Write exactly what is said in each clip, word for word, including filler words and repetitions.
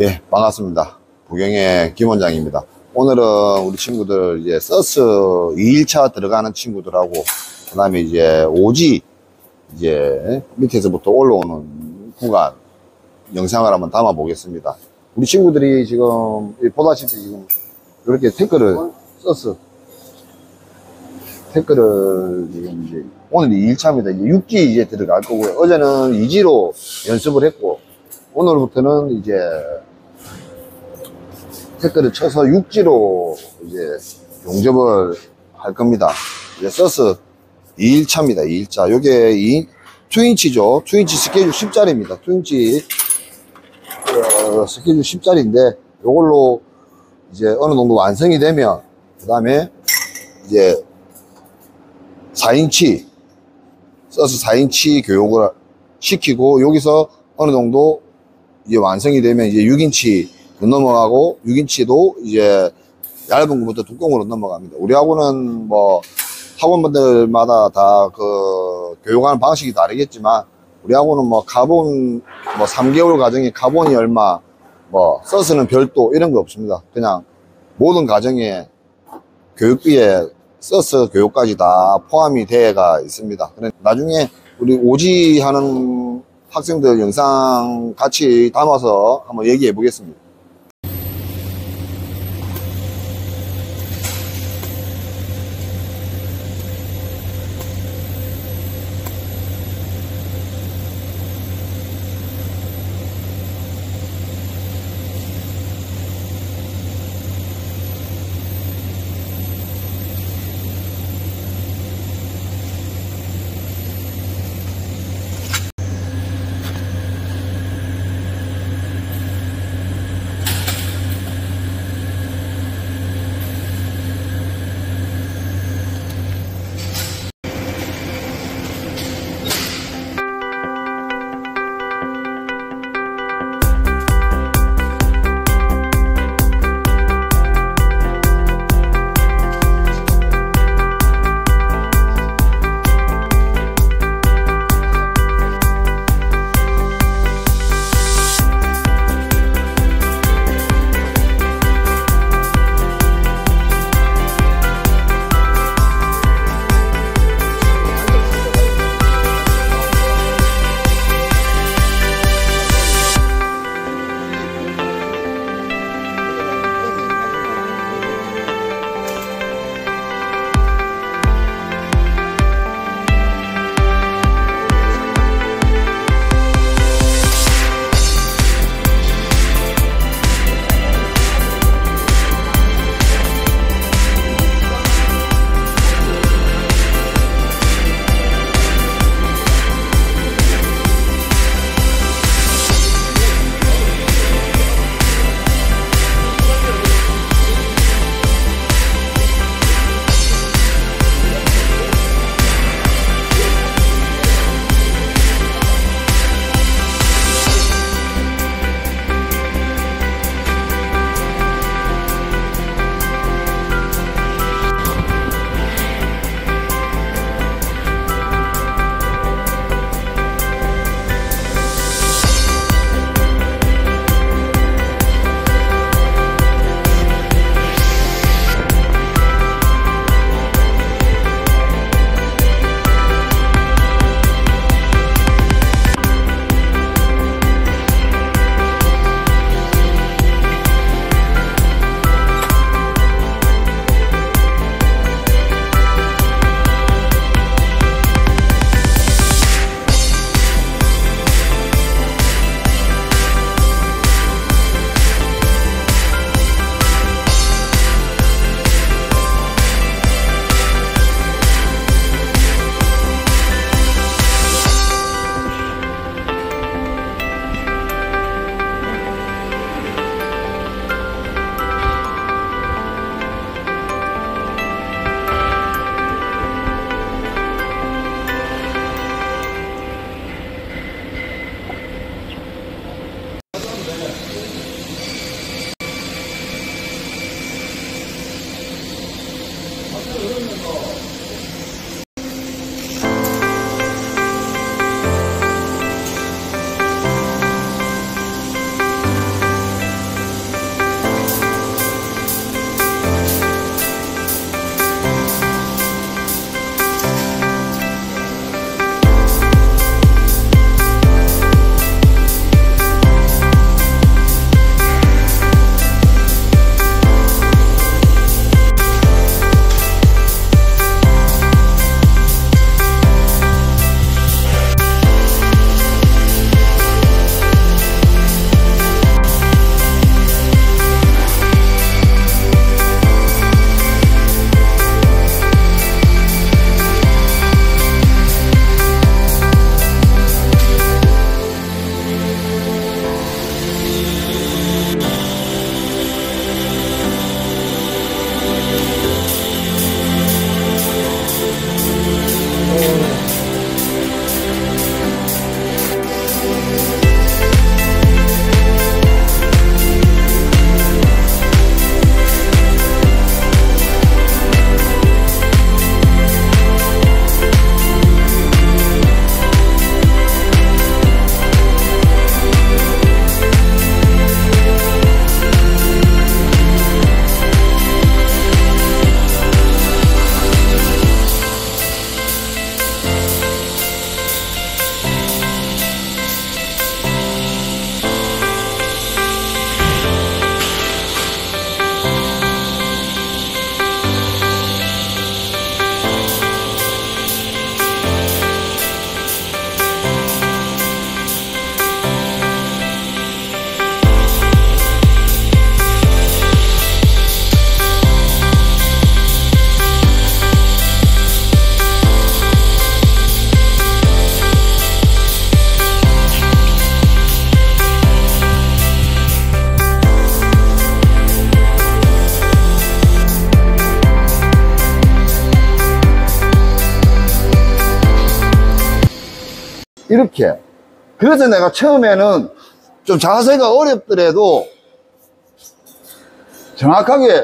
예, 반갑습니다. 부경의 김 원장입니다. 오늘은 우리 친구들 이제 서스 이 일차 들어가는 친구들하고 그 다음에 이제 오지 이제 밑에서부터 올라오는 구간 영상을 한번 담아 보겠습니다. 우리 친구들이 지금 보다시피 지금 이렇게 태클을 서스 태클을 지금 이제 오늘 이 일차입니다. 이제 육 기 이제 들어갈 거고요. 어제는 이 지로 연습을 했고 오늘부터는 이제 태클을 쳐서 육 지로 이제 용접을 할 겁니다. 이제 서스 이 일차입니다. 이 일차. 요게 이, 이 인치죠. 이 인치 스케줄 십 짜리입니다. 이 인치 어, 스케줄 십 짜리인데 요걸로 이제 어느 정도 완성이 되면 그 다음에 이제 사 인치 서스 사 인치 교육을 시키고 여기서 어느 정도 이제 완성이 되면 이제 육 인치 넘어가고 육 인치도 이제 얇은 것부터 두꺼운 거로 넘어갑니다. 우리 학원은 뭐 학원분들마다 다 그 교육하는 방식이 다르겠지만 우리 학원은 뭐 카본 뭐 삼 개월 과정에 카본이 얼마 뭐 서스는 별도 이런 거 없습니다. 그냥 모든 과정에 교육비에 서스 교육까지 다 포함이 되어가 있습니다. 나중에 우리 오지 하는 학생들 영상 같이 담아서 한번 얘기해 보겠습니다. 이렇게. 그래서 내가 처음에는 좀 자세가 어렵더라도 정확하게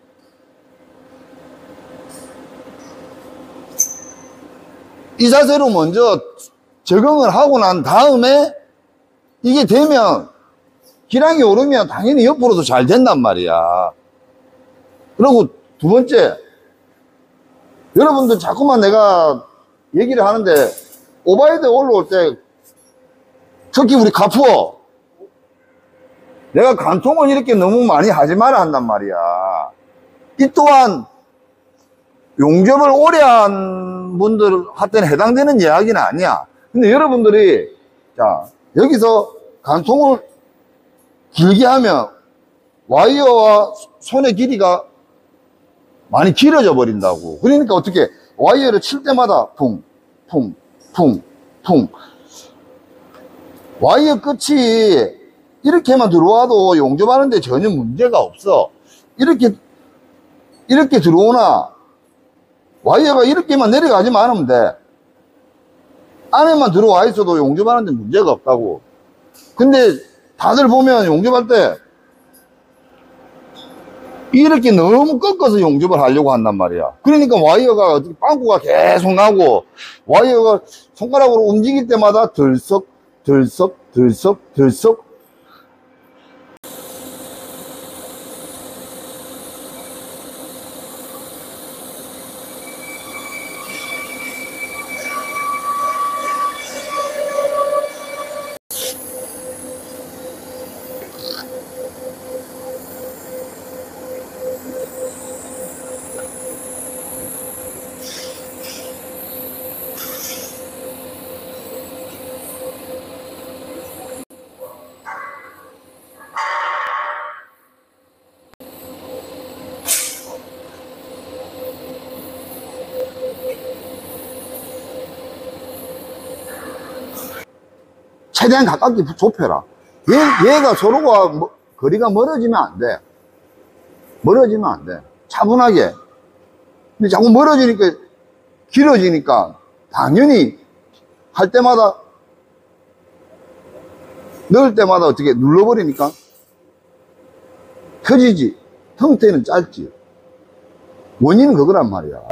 이 자세로 먼저 적응을 하고 난 다음에 이게 되면 기량이 오르면 당연히 옆으로도 잘 된단 말이야. 그리고 두 번째, 여러분들 자꾸만 내가 얘기를 하는데 오바이드 올라올 때 특히 우리 카푸어 내가 간통을 이렇게 너무 많이 하지 마라 한단 말이야. 이 또한 용접을 오래 한 분들한테는 해당되는 이야기는 아니야. 근데 여러분들이 자 여기서 간통을 길게 하면 와이어와 손의 길이가 많이 길어져 버린다고. 그러니까 어떻게 와이어를 칠 때마다 풍, 풍, 풍, 풍. 와이어 끝이 이렇게만 들어와도 용접하는데 전혀 문제가 없어. 이렇게 이렇게 들어오나 와이어가 이렇게만 내려가지만 않으면 돼. 안에만 들어와 있어도 용접하는데 문제가 없다고. 근데 다들 보면 용접할 때 이렇게 너무 꺾어서 용접을 하려고 한단 말이야. 그러니까 와이어가 어떻게 빵꾸가 계속 나고 와이어가 손가락으로 움직일 때마다 들썩 들썩 들썩 들썩. 최대한 가깝게 좁혀라. 얘, 얘가 서로가 뭐, 거리가 멀어지면 안 돼. 멀어지면 안 돼. 차분하게. 근데 자꾸 멀어지니까, 길어지니까, 당연히 할 때마다, 넣을 때마다 어떻게 눌러버리니까, 펴지지. 형태는 짧지. 원인은 그거란 말이야.